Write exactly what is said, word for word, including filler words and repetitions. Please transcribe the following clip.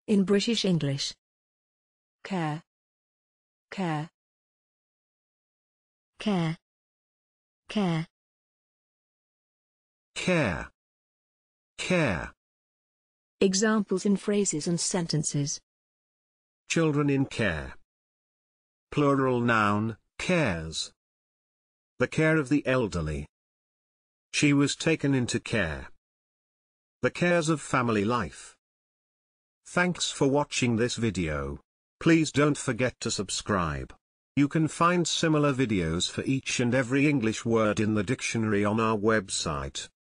In British English. Care. Care. Care. Care. Care. Care. Examples in phrases and sentences. Children in care. Plural noun, cares. The care of the elderly. She was taken into care. The cares of family life. Thanks for watching this video. Please don't forget to subscribe. You can find similar videos for each and every English word in the dictionary on our website.